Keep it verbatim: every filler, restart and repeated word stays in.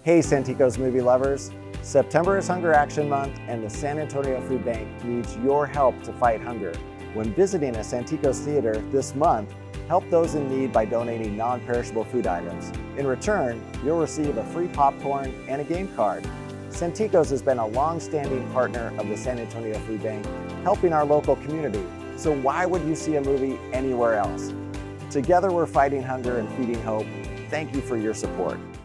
Hey Santikos movie lovers! September is Hunger Action Month and the San Antonio Food Bank needs your help to fight hunger. When visiting a Santikos theater this month, help those in need by donating non-perishable food items. In return, you'll receive a free popcorn and a game card. Santikos has been a long-standing partner of the San Antonio Food Bank, helping our local community. So why would you see a movie anywhere else? Together we're fighting hunger and feeding hope. Thank you for your support.